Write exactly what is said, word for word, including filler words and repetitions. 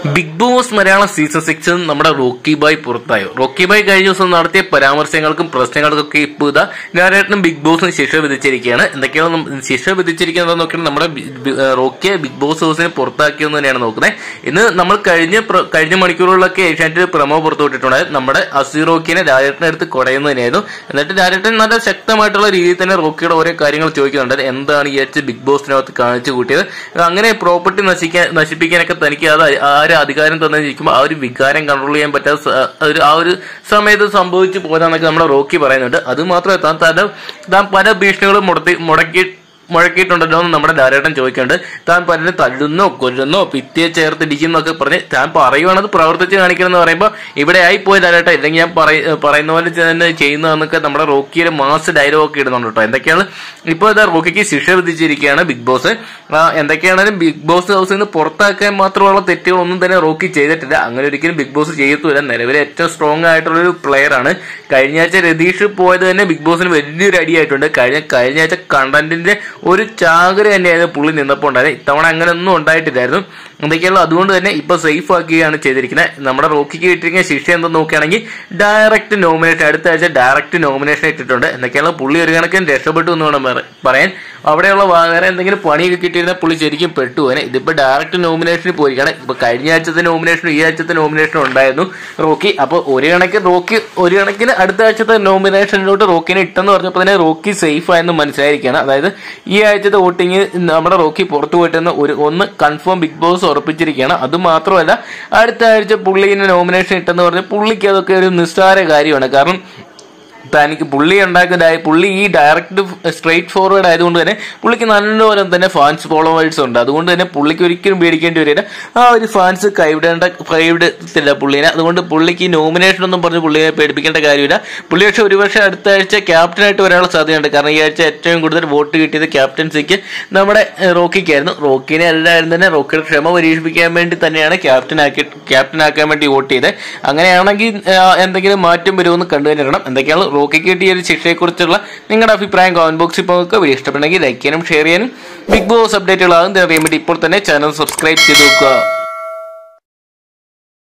Big Boss Malayalam season six നമ്മുടെ Rocky boy പുറത്തായോ? Rocky boy കഴിഞ്ഞ ദിവസം നടത്തിയ പരാമർശങ്ങൾക്കും പ്രശ്നങ്ങൾക്കൊക്കെ ഇപ്പോൾ ഇതാ ലാലേട്ടനും ബിഗ് ബോസിന് ശിക്ഷ വിധിച്ചിരിക്കുകയാണ്. എന്തൊക്കെയാണ് ശിക്ഷ വിധിച്ചിരിക്കുന്നത് നോക്കിയാൽ നമ്മുടെ റോക്കിയെ ബിഗ് ബോസ് ഹൗസിനെ പുറത്താക്കിയെന്ന് തന്നെയാണ് നോക്കുന്നത്. ഇന്ന് നമ്മൾ കഴിഞ്ഞ കഴിഞ്ഞ മണിക്കൂറുകളിലൊക്കെ ഏഷ്യാനെറ്റിൽ പ്രമോ പുറത്തുവിട്ടിട്ടുണ്ടായിരുന്നു. നമ്മുടെ അസീർ റോക്കിനെ ലാലേട്ടനെ എടുത്ത് കുടയുന്നത് തന്നെയായിരുന്നു. എന്നിട്ട് ലാലേട്ടൻ നല്ല ശക്തമായിട്ടുള്ള രീതിയിൽ തന്നെ റോക്കിയുടെ ഓരോ കാര്യങ്ങൾ ചോദിക്കുന്നുണ്ട്. എന്താണ് ഈ ആഴ്ച ബിഗ് ബോസിനകത്ത് കാണിച്ചു കൂട്ടിയത്, അങ്ങനെ പ്രോപ്പർട്ടി നശിക്കാൻ നശിപ്പിക്കാനൊക്കെ തനിക്ക് അത് അധികാരം തന്നിരിക്കുമ്പോൾ ആ ഒരു വികാരം കൺട്രോൾ ചെയ്യാൻ പറ്റാത്ത ആ ഒരു സമയത്ത് സംഭവിച്ചു പോരാന്നൊക്കെ നമ്മുടെ റോക്കി പറയുന്നുണ്ട്. അത് മാത്രമല്ല താൻ തന്നെ താൻ പല ഭീഷണികളും മുടക്കി മുടക്കി മുഴക്കിയിട്ടുണ്ടല്ലോ എന്ന് നമ്മുടെ ലാലേട്ടൻ ചോദിക്കുന്നുണ്ട്. താൻ പലരും തല്ലുന്നോ കൊല്ലുന്നോ ഭിത്തിയെ ചേർത്തിരിക്കുന്നൊക്കെ പറഞ്ഞ് താൻ പറയുവാണത് പ്രവർത്തിച്ച് കാണിക്കണം എന്ന് പറയുമ്പോൾ ഇവിടെ ആയിപ്പോയി ലാലേട്ടൻ, ഇല്ലെങ്കിൽ ഞാൻ പറയുന്ന പോലെ തന്നെ ചെയ്യുന്നതെന്നൊക്കെ നമ്മുടെ റോക്കിയുടെ മാസ് ഡയലോഗ് ഒക്കെ ഇടുന്നുണ്ട് കേട്ടോ. എന്തൊക്കെയാണ് ഇപ്പോൾ ഇതാ റോക്കിക്ക് ശിക്ഷ വിധിച്ചിരിക്കുകയാണ് ബിഗ് ബോസ്. എന്തൊക്കെയാണെങ്കിലും ബിഗ് ബോസ് ഹൗസിൽ നിന്ന് പുറത്താക്കാൻ മാത്രമുള്ള തെറ്റുകളൊന്നും തന്നെ റോക്കി ചെയ്തിട്ടില്ല. അങ്ങനെ ഒരിക്കലും ബിഗ് ബോസ് ചെയ്യത്തുമില്ല. നിലവിലെ ഏറ്റവും സ്ട്രോങ് ആയിട്ടുള്ളൊരു പ്ലെയർ ആണ്. കഴിഞ്ഞ ആഴ്ച രതീഷ് പോയത് തന്നെ ബിഗ് ബോസിന് വലിയൊരു അടിയായിട്ടുണ്ട്. കഴിഞ്ഞ കഴിഞ്ഞ ആഴ്ച കണ്ടന്റിന്റെ ഒരു ചാകര തന്നെയായിരുന്നു പുള്ളി നിന്നപ്പോൾ ഉണ്ടായത്. ഇത്തവണ അങ്ങനെ ഒന്നും ഉണ്ടായിട്ടില്ലായിരുന്നു. എന്തൊക്കെയുള്ള അതുകൊണ്ട് തന്നെ ഇപ്പൊ സേഫ് ആക്കുകയാണ് ചെയ്തിരിക്കുന്നത്. നമ്മുടെ റോക്കിക്ക് കിട്ടിയിരിക്കുന്ന ശിക്ഷ എന്തെന്ന് നോക്കുകയാണെങ്കിൽ ഡയറക്റ്റ് നോമിനേഷൻ, അടുത്ത ആഴ്ച ഡയറക്റ്റ് നോമിനേഷൻ ഇട്ടിട്ടുണ്ട്. എന്തൊക്കെയാണ് പുള്ളി ഒരു കണക്കിന് രക്ഷപ്പെട്ടു എന്ന് വേണം പറയാൻ. അവിടെയുള്ള വേറെ എന്തെങ്കിലും പണിയൊക്കെ കിട്ടിയിരുന്ന പുള്ളി ശരിക്കും പെട്ടുപോനെ. ഇതിപ്പോ ഡയറക്റ്റ് നോമിനേഷനിൽ പോയിരിക്കുകയാണ്. ഇപ്പൊ കഴിഞ്ഞ ആഴ്ചത്തെ നോമിനേഷനും ഈ ആഴ്ചത്തെ നോമിനേഷനും ഉണ്ടായിരുന്നു റോക്കി. അപ്പൊ ഒരു കണക്കിന് റോക്കി ഒരു കണക്കിന് അടുത്ത ആഴ്ചത്തെ നോമിനേഷനിലോട്ട് റോക്കിനെ ഇട്ടെന്ന് പറഞ്ഞപ്പോൾ തന്നെ റോക്കി സേഫ് ആയെന്ന് മനസ്സിലായിരിക്കുകയാണ്. അതായത് ഈ ആഴ്ചത്തെ വോട്ടിങ് നമ്മുടെ റോക്കി പുറത്തു പോയിട്ടെന്ന് ഒരു ഒന്ന് കൺഫേം ബിഗ് ബോസ് ഉറപ്പിച്ചിരിക്കുകയാണ്. അത് മാത്രമല്ല അടുത്ത ആഴ്ച പുള്ളിനെ നോമിനേഷൻ ഇട്ടെന്ന് പറഞ്ഞാൽ പുള്ളിക്ക് അതൊക്കെ ഒരു നിസ്സാര കാര്യമാണ്. കാരണം തനിക്ക് പുള്ളി ഉണ്ടാക്കുന്ന പുള്ളി ഈ ഡയറക്റ്റ് സ്ട്രേറ്റ് ഫോർവേഡ് ആയതുകൊണ്ട് തന്നെ പുള്ളിക്ക് നല്ലപോലെ തന്നെ ഫാൻസ് ഫോളോവേഴ്സ് ഉണ്ട്. അതുകൊണ്ട് തന്നെ പുള്ളിക്ക് ഒരിക്കലും പേടിക്കേണ്ടി വരില്ല. ആ ഒരു ഫാൻസ് കൈവിടേണ്ട കൈവിടത്തില്ല പുള്ളിനെ. അതുകൊണ്ട് പുള്ളിക്ക് ഈ നോമിനേഷൻ ഒന്നും പറഞ്ഞ് പുള്ളിയെ പേടിപ്പിക്കേണ്ട കാര്യമില്ല. പുള്ളി പക്ഷേ ഒരുപക്ഷെ അടുത്ത ആഴ്ച ക്യാപ്റ്റനായിട്ട് വരാനുള്ള സാധ്യതയുണ്ട്. കാരണം ഈ ആഴ്ച ഏറ്റവും കൂടുതൽ വോട്ട് കിട്ടിയത് ക്യാപ്റ്റൻസിക്ക് നമ്മുടെ റോക്കിക്കായിരുന്നു. റോക്കിനെ എല്ലാവരും തന്നെ റോക്കിയുടെ ക്ഷമ പരീക്ഷിപ്പിക്കാൻ വേണ്ടി തന്നെയാണ് ക്യാപ്റ്റൻ ആക്കി ക്യാപ്റ്റൻ ആക്കാൻ വേണ്ടി വോട്ട് ചെയ്തത്. അങ്ങനെയാണെങ്കിൽ എന്തെങ്കിലും മാറ്റം വരുമെന്ന് കണ്ടു തന്നെ ഇടണം. എന്തൊക്കെയാണ് റോക്കിക്ക് കിട്ടിയ ഒരു ശിക്ഷയെക്കുറിച്ചുള്ള നിങ്ങളുടെ അഭിപ്രായം കമന്റ് ബോക്സിൽ പോകുക. വീഡിയോ ഇഷ്ടപ്പെട്ടെങ്കിൽ ലൈക്ക് ചെയ്യാനും ഷെയർ ചെയ്യാനും ബിഗ് ബോസ് അപ്ഡേറ്റുകളാകും അറിയാൻ വേണ്ടി ഇപ്പോൾ തന്നെ ചാനൽ സബ്സ്ക്രൈബ് ചെയ്ത് നോക്കുക.